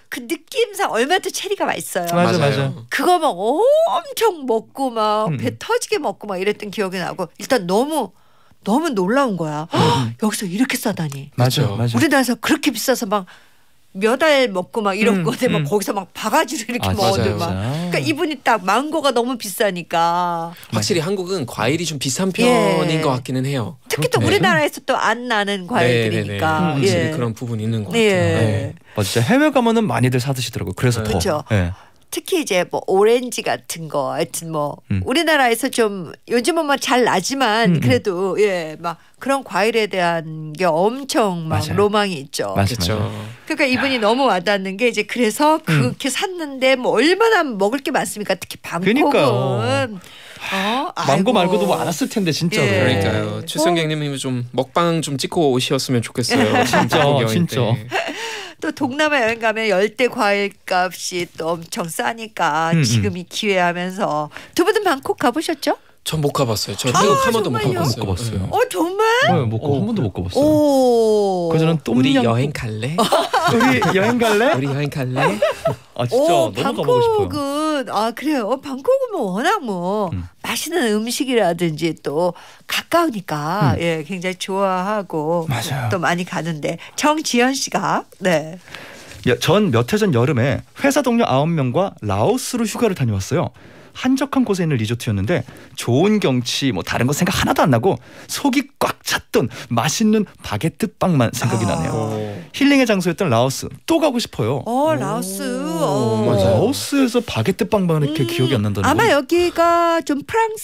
그 느낌상 얼마나 또 체리가 맛있어요. 맞아, 맞아. 그거 막 엄청 먹고 막 배 음. 터지게 먹고 막 이랬던 기억이 나고 일단 너무 너무 놀라운 거야. 헉, 여기서 이렇게 싸다니. 맞아, 그쵸. 맞아. 우리나라에서 그렇게 비싸서 막 몇 알 먹고 막 이런 음, 건데 막 음. 거기서 막 바가지로 이렇게 아, 먹어도 맞아요. 막. 그러니까 이분이 딱 망고가 너무 비싸니까. 확실히 한국은 과일이 좀 비싼 예. 편인 것 같기는 해요. 특히 또 그렇죠. 우리나라에서 또 안 나는 과일들이니까. 음, 확실히 예. 그런 부분이 있는 것 예. 같아요. 네. 어, 진짜 해외 가면은 많이들 사 드시더라고요. 그래서 더. 그쵸. 예. 특히 이제 뭐 오렌지 같은 거 하여튼 뭐 음. 우리나라에서 좀 요즘은 뭐 잘 나지만 음, 음. 그래도 예 막 그런 과일에 대한 게 엄청 막 맞아요. 로망이 있죠. 맞아, 그렇죠. 맞아. 그러니까 이분이 너무 와닿는 게 이제 그래서 그렇게 샀는데 뭐 얼마나 먹을 게 많습니까? 특히 방콕은 그러니까요. 어? 망고 아이고. 말고도 뭐 안 왔을 텐데 진짜로. 예. 그러니까요. 최승경님이 좀 먹방 좀 찍고 오셨으면 좋겠어요. 진짜, 한국 여행 진짜. 때. 또 동남아 여행 가면 열대 과일 값이 또 엄청 싸니까 음, 지금 이 기회 하면서 두 분은 방콕 가보셨죠? 전 못 가봤어요. 저 아, 태국 한 번도 못 정말요? 가봤어요. 못 가봤어요. 네. 어 정말? 네, 못 가, 어. 한 번도 못 가봤어요. 오. 그래서 저는 우리 똠양 여행 갈래? 우리 여행 갈래? 우리 여행 갈래? 아 진짜 오, 너무 가보고 싶어요. 방콕은 아 그래요. 방콕은 뭐 워낙 뭐 음. 맛있는 음식이라든지 또 가까우니까 음. 예 굉장히 좋아하고 맞아요. 또 많이 가는데 정지현 씨가 네. 전 몇 해 전 여름에 회사 동료 아홉 명과 라오스로 휴가를 다녀왔어요. 한적한 곳에 있는 리조트였는데 좋은 경치 뭐 다른 거 생각 하나도 안 나고 속이 꽉 찼던 맛있는 바게트 빵만 생각이 아. 나네요. 어. 힐링의 장소였던 라오스 또 가고 싶어요. 어 라오스. 어. 맞아요. 라오스에서 바게트 빵만 이렇게 음, 기억이 안 난다는 아마 건 여기가 좀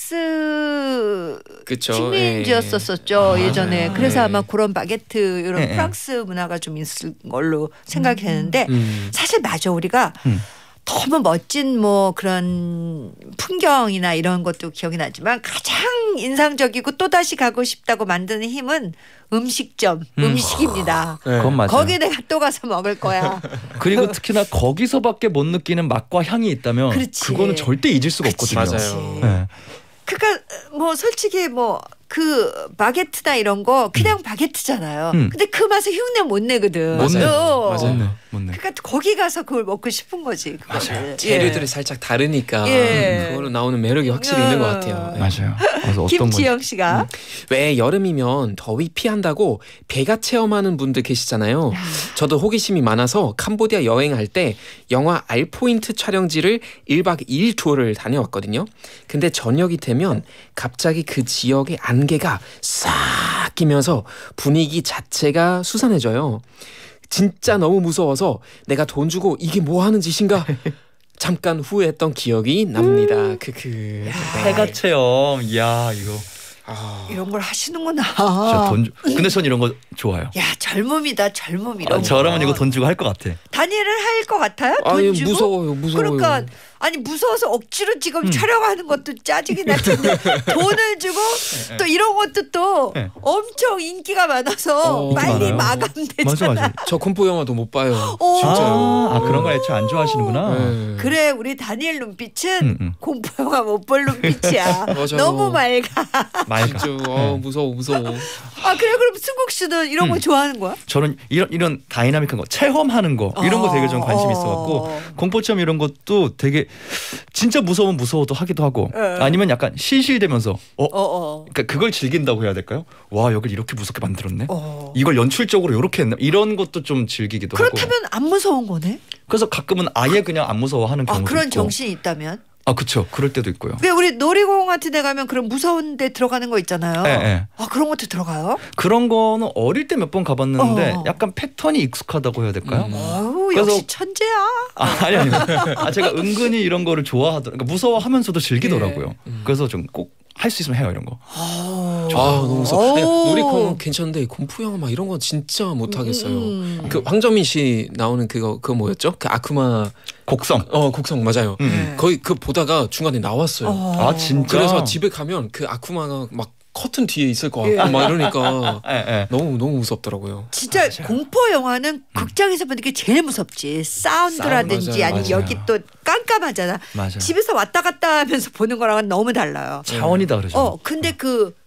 프랑스 그쵸. 식민지였었었죠 예. 예전에. 맞아요. 그래서 네. 아마 그런 바게트 이런 예, 예. 프랑스 문화가 좀 있을 걸로 생각이 되는데 음. 사실 맞아 우리가 음. 너무 멋진 뭐 그런 풍경이나 이런 것도 기억이 나지만 가장 인상적이고 또 다시 가고 싶다고 만드는 힘은 음식점 음. 음식입니다. 네. 그건 맞아요. 거기 내가 또 가서 먹을 거야. 그리고 특히나 거기서밖에 못 느끼는 맛과 향이 있다면 그렇지. 그거는 절대 잊을 수가 그치, 없거든요. 맞아요. 네. 그러니까 뭐 솔직히 뭐 그 바게트나 이런 거 그냥 바게트잖아요. 음. 근데 그 맛을 흉내 못 내거든. 못 내. 어. 맞아요. 못 내, 못 내. 그러니까 거기 가서 그걸 먹고 싶은 거지. 그거를. 맞아요. 재료들이 살짝 다르니까 예. 그걸로 나오는 매력이 확실히 있는 것 같아요. 네. 맞아요. 그래서 어떤 건지. 김지영 씨가 왜 여름이면 더위 피한다고 배가 체험하는 분들 계시잖아요. 저도 호기심이 많아서 캄보디아 여행할 때 영화 알포인트 촬영지를 일박 이일 투어를 다녀왔거든요. 근데 저녁이 되면 갑자기 그 지역의 안개가 싹 끼면서 분위기 자체가 수산해져요. 진짜 너무 무서워서 내가 돈 주고 이게 뭐 하는 짓인가 잠깐 후회했던 기억이 납니다. 크크. 네. 해가 체험. 이야 이거. 아, 이런 걸 하시는구나. 진짜 돈. 주... 근데 전 이런 거 좋아요. 야 젊음이다 젊음 이런 아, 거. 저라면 이거 돈 주고 할 것 같아. 다니엘을 할 것 같아요? 돈 아니 주고? 무서워요, 무서워요. 그러니까 아니 무서워서 억지로 지금 음. 촬영하는 것도 짜증이 날 텐데 돈을 주고 또 이런 것도 또 네. 엄청 인기가 많아서 어, 빨리 많아요. 마감되잖아. 맞아 맞아. 저 공포 영화도 못 봐요. 어. 진짜요. 아, 아 그런 걸 애초에 안 좋아하시는구나. 네. 그래 우리 다니엘 눈빛은 음, 음. 공포 영화 못 볼 눈빛이야. 맞아. 너무 맑아. 맑아. 진짜 어, 무서워 무서워. 아 그래 그럼 승국 씨는 이런 거 음. 좋아하는 거야? 저는 이런 이런 다이나믹한 거 체험하는 거 이런 거 되게 좀 관심이 있어갖고 공포 체험 이런 것도 되게 진짜 무서우면 무서워도 하기도 하고 예. 아니면 약간 실실대면서 어 어 어. 그러니까 그걸 즐긴다고 해야 될까요? 와 여길 이렇게 무섭게 만들었네. 어. 이걸 연출적으로 이렇게 했나 이런 것도 좀 즐기기도 하고. 그렇다면 안 무서운 거네? 그래서 가끔은 아예 그냥 안 무서워하는 아 경우도 그런 있고. 정신이 있다면? 아 그렇죠. 그럴 때도 있고요. 왜 우리 놀이공원 같은 데 가면 그런 무서운 데 들어가는 거 있잖아요. 예, 예. 아 그런 것도 들어가요? 그런 거는 어릴 때 몇 번 가봤는데 어. 약간 패턴이 익숙하다고 해야 될까요? 음. 어우 그래서- 역시 천재야. 아, 아니 아니. 아 제가 은근히 이런 거를 좋아하더라고요. 그러니까 무서워하면서도 즐기더라고요. 예. 음. 그래서 좀 꼭 할 수 있으면 해요 이런 거. 아, 아 너무 무서워. 아니, 오. 놀이공원 괜찮은데 공포 영화 막 이런 건 진짜 못 하겠어요. 음. 그 황정민 씨 나오는 그거 그거 뭐였죠? 그 아쿠마 곡성. 어 곡성 맞아요. 음. 네. 거의 그 보다가 중간에 나왔어요. 어. 아 진짜. 그래서 집에 가면 그 아쿠마가 막 커튼 뒤에 있을 것 같고 예. 막 이러니까 예, 예. 너무 너무 무섭더라고요. 진짜 맞아요. 공포 영화는 극장에서 보는 게 제일 무섭지. 사운드라든지 사운드, 맞아요. 아니면 맞아요. 여기 또 깜깜하잖아. 맞아. 집에서 왔다 갔다 하면서 보는 거랑은 너무 달라요. 차원이다 그러죠. 어 근데 그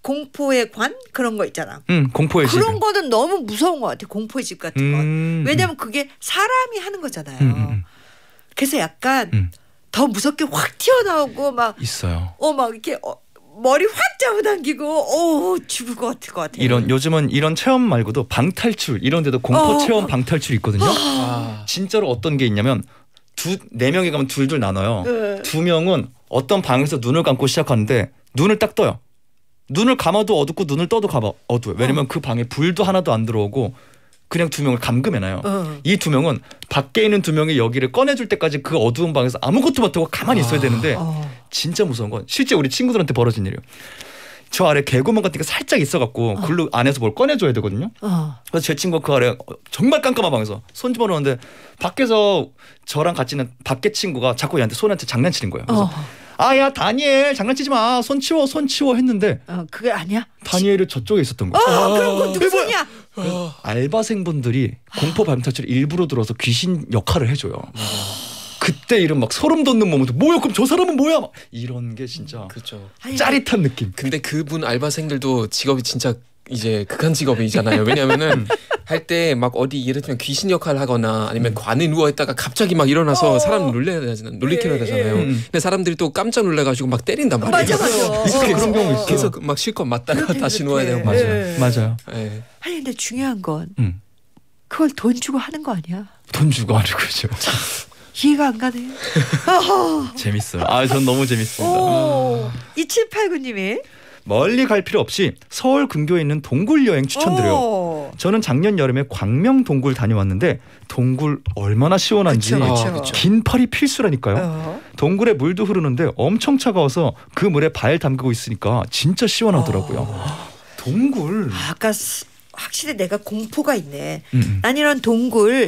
공포의 관 그런 거 있잖아. 음, 공포의 집. 그런 거는 너무 무서운 것 같아. 공포의 집 같은 건. 음, 왜냐면 그게 사람이 하는 거잖아요. 음, 음, 음. 그래서 약간 음. 더 무섭게 확 튀어나오고 막 있어요. 어 막 이렇게 어, 머리 확 잡아당기고 어 죽을 것 같을 것 같아. 이런 요즘은 이런 체험 말고도 방탈출 이런 데도 공포 어. 체험 방탈출이 있거든요. 아. 진짜로 어떤 게 있냐면 두 네 명이 가면 둘둘 나눠요. 네. 두 명은 어떤 방에서 눈을 감고 시작하는데 눈을 딱 떠요. 눈을 감아도 어둡고 눈을 떠도 감아 어두워요. 왜냐면 그 방에 불도 하나도 안 들어오고 그냥 두 명을 감금해놔요. 어. 이 두 명은 밖에 있는 두 명이 여기를 꺼내줄 때까지 그 어두운 방에서 아무것도 못하고 가만히 있어야 되는데 어. 진짜 무서운 건 실제 우리 친구들한테 벌어진 일이에요. 저 아래 개구멍 같은 게 살짝 있어갖고 글로 안에서 뭘 꺼내줘야 되거든요. 어. 그래서 제 친구가 그 아래 정말 깜깜한 방에서 손 집어넣는데 밖에서 저랑 같이 있는 밖에 친구가 자꾸 얘한테 손한테 장난치는 거예요. 그래서 어. 아야 다니엘 장난치지 마. 손 치워 손 치워 했는데 어 그게 아니야? 다니엘이 저쪽에 있었던 어 거예요. 그럼 그 누구 손이야? 알바생분들이 공포 밤탈출 일부러 들어서 귀신 역할을 해줘요. 그때 이런 막 소름 돋는 모먼트 뭐야 그럼 저 사람은 뭐야 막 이런 게 진짜 그렇죠. 아니, 짜릿한 느낌. 근데 그분 알바생들도 직업이 진짜 이제 극한 직업이잖아요. 왜냐면은 할 때 막 어디 예를 들면 귀신 역할을 하거나 아니면 관에 누워 있다가 갑자기 막 일어나서 어. 사람 놀래야 되잖아요. 놀리켜야 예, 되잖아요. 예. 근데 사람들이 또 깜짝 놀래가지고 막 때린단 말이에요. 맞아 맞아. 있어요. 그런 경우 있어요. 계속 막 실컷 맞다가 그렇대, 다시 그렇대. 누워야 되고 맞아요. 예. 맞아요. 예. 아니 근데 중요한 건 음. 그걸 돈 주고 하는 거 아니야? 돈 주고 하는 거죠. 이해가 안 가네. 어허. 재밌어요. 아, 전 너무 재밌습니다. 오. 이칠팔구 님이 멀리 갈 필요 없이 서울 근교에 있는 동굴 여행 추천드려요. 오. 저는 작년 여름에 광명 동굴 다녀왔는데 동굴 얼마나 시원한지 그쵸, 그쵸. 아, 아, 그쵸. 긴 팔이 필수라니까요. 어. 동굴에 물도 흐르는데 엄청 차가워서 그 물에 발 담그고 있으니까 진짜 시원하더라고요. 동굴. 아, 아까 스- 확실히 내가 공포가 있네. 음, 음. 난 이런 동굴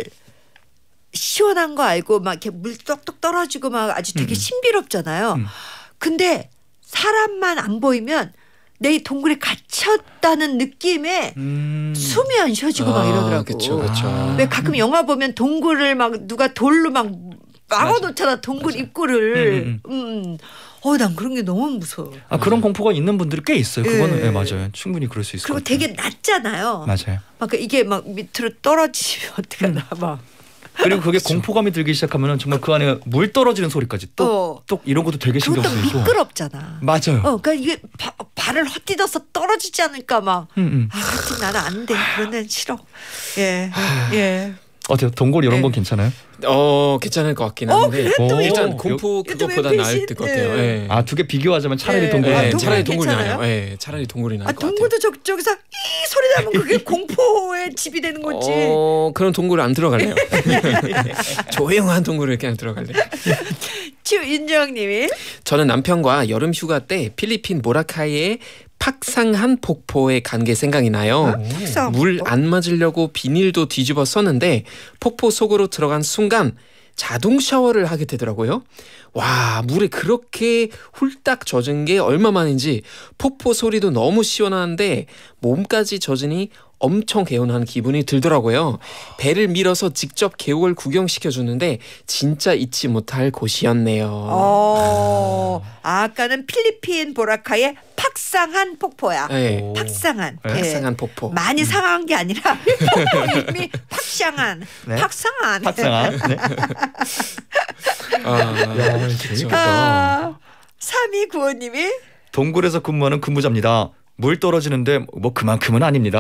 시원한 거 알고 막 이렇게 물 똑똑 떨어지고 막 아주 되게 음. 신비롭잖아요. 음. 근데 사람만 안 보이면 내 이 동굴에 갇혔다는 느낌에 음. 숨이 안 쉬어지고 막 이러더라고. 그렇죠, 그렇죠. 왜 가끔 영화 보면 동굴을 막 누가 돌로 막 막아놓잖아 동굴 맞아. 입구를. 음, 음. 어, 난 그런 게 너무 무서워. 아, 그런 공포가 있는 분들이 꽤 있어요. 그거는 예. 예, 맞아요. 충분히 그럴 수 있을 그리고 것 같아요. 되게 낮잖아요. 맞아요. 막 이게 막 밑으로 떨어지면 어떡하나 막. 그리고 그게 공포감이 들기 시작하면은 정말 그 안에 물 떨어지는 소리까지 똑똑 어. 이런 것도 되게 신경 그것도 쓰이고. 미끄럽잖아. 맞아요. 어, 그러니까 이게 바, 발을 헛디뎌서 떨어지지 않을까 막. 음, 음. 아, 하여튼 나는 안 돼. 그런 데는 싫어. 예, 예. 어때요? 동굴 이런 네. 건 괜찮아요? 어 괜찮을 것 같긴 어, 한데 그래? 또 일단 요- 공포 요즘에 그것보다 나을 배신? 것 같아요. 예. 예. 아, 두 개 비교하자면 차라리 예. 동굴. 예, 아, 동굴 차라리 동굴이 괜찮아요? 나요. 예, 차라리 동굴이 나을 아, 것 같아요. 동굴도 저, 저기서 이 소리 나면 그게 공포의 집이 되는 거지. 어 그런 동굴 안 들어갈래요. 조용한 동굴을 그냥 들어갈래요. 추인정님이 저는 남편과 여름 휴가 때 필리핀 모라카이의 팍상한 폭포에 간 게 생각이 나요. 팍상 물 폭포? 안 맞으려고 비닐도 뒤집어 썼는데 폭포 속으로 들어간 순간 자동 샤워를 하게 되더라고요. 와, 물에 그렇게 훌딱 젖은 게 얼마만인지 폭포 소리도 너무 시원한데 몸까지 젖으니 엄청 개운한 기분이 들더라고요. 배를 밀어서 직접 계곡을 구경시켜 주는데 진짜 잊지 못할 곳이었네요. 어, 아까는 필리핀 보라카의 팍상한 폭포야. 네. 오. 팍상한. 네. 예. 팍상한 폭포. 많이 상한 게 아니라 폭포 이름이 팍상한. 네. 팍상한. 팍상한. 네. 아, 야, 그쵸. 재밌다. 아, 삼이구오님이 동굴에서 근무하는 근무자입니다. 물 떨어지는데 뭐 그만큼은 아닙니다.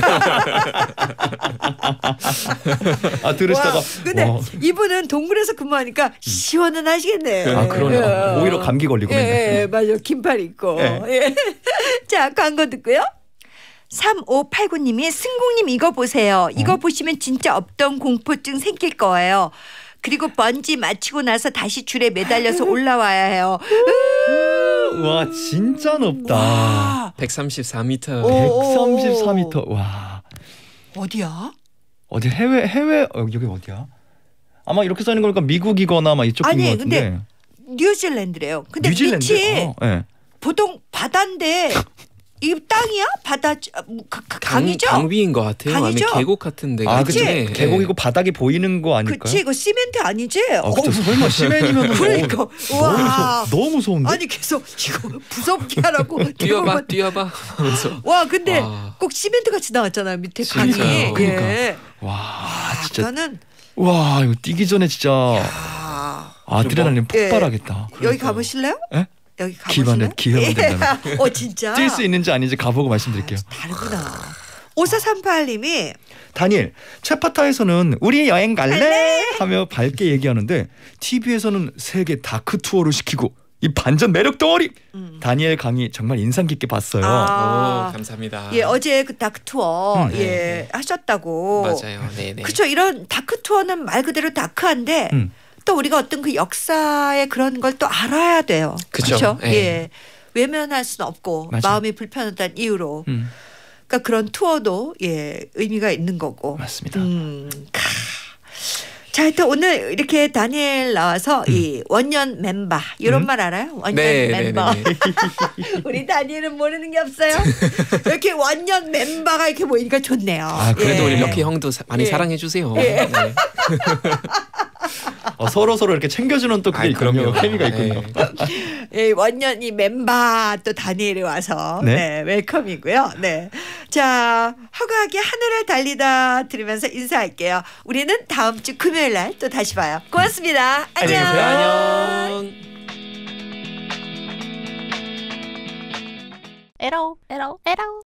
아, 들으시다가 와, 근데 와. 이분은 동굴에서 근무하니까 시원은 하시겠네요. 아, 그러네요. 예. 오히려 감기 걸리고 예, 맨날. 예, 맞아. 긴팔 입고. 예. 예. 자, 광고 듣고요. 삼오팔구님이 승국님 이거 보세요. 이거 보시면 진짜 없던 공포증 생길 거예요. 그리고 번지 마치고 나서 다시 줄에 매달려서 올라와야 해요. 와, 진짜 높다. 와. 백삼십사 미터. 오. 백삼십사 미터. 와. 어디야? 어디 해외 해외 어, 여기 어디야? 아마 이렇게 써 있는 거니까 미국이거나 막 이쪽인 아니, 것 같은데. 근데 뉴질랜드래요. 근데 뉴질랜드. 밑이 어, 네. 보통 바다인데 이 땅이야? 바다 가, 가, 강이죠? 강, 위인 것 같아요. 강이죠? 아니면 계곡 같은 데가 아, 그치? 그치. 있는데, 계곡이고 바닥이 보이는 거 아닐까요? 그치, 이거 시멘트 아니지? 아, 그쵸. 설마 시멘이면 그러니까 와 너무 무서운데? 아니 계속 이거 무섭게 하라고 뛰어봐 뛰어봐 하면서 와 근데 와. 꼭 시멘트 같이 나왔잖아요 밑에 강이. 진짜요. 그러니까. 예. 와 진짜 저는 와 이거 뛰기 전에 진짜 아, 아드레날린 예. 폭발하겠다. 여기 가보실래요? 예? 여기 가보실래요? 기반에 기회만 된다면 어 진짜 뛸 수 있는지 아닌지 가보고 말씀드릴게요. 다르구나. 오사삼팔님이 다니엘, 채파타에서는 우리 여행 갈래? 하며 밝게 얘기하는데 티비에서는 세계 다크 투어를 시키고 이 반전 매력 덩어리. 음. 다니엘 강의 정말 인상 깊게 봤어요. 아. 오, 감사합니다. 예 어제 그 다크 투어 음. 예 네. 하셨다고. 맞아요. 네네. 그렇죠. 이런 다크 투어는 말 그대로 다크한데 음. 또 우리가 어떤 그 역사의 그런 걸 또 알아야 돼요. 그쵸. 그렇죠. 예. 예. 외면할 수는 없고 맞아. 마음이 불편하다는 이유로. 음, 그러니까 그런 투어도 예 의미가 있는 거고. 맞습니다. 음. 카. 자, 하여튼 오늘 이렇게 다니엘 나와서 이 원년 멤버 이런 음. 말 알아요? 원년 네, 멤버. 네, 네, 우리 다니엘은 모르는 게 없어요. 이렇게 원년 멤버가 이렇게 보이니까 좋네요. 아, 그래도 예. 우리 럭키 형도 사- 많이 예. 사랑해 주세요. 예. 네. 어, 서로 서로 이렇게 챙겨주는 또 그게 아이, 있군요. 그럼요. 케미가 있군요. 네. 예, 원년 이 멤버 또 다니엘이 와서 네, 네. 웰컴이고요. 네, 자 허각의 하늘을 달리다 들으면서 인사할게요. 우리는 다음 주 금요일 날 또 다시 봐요. 고맙습니다. 안녕. 안녕히 계세요. 안녕. 에러 에러 에러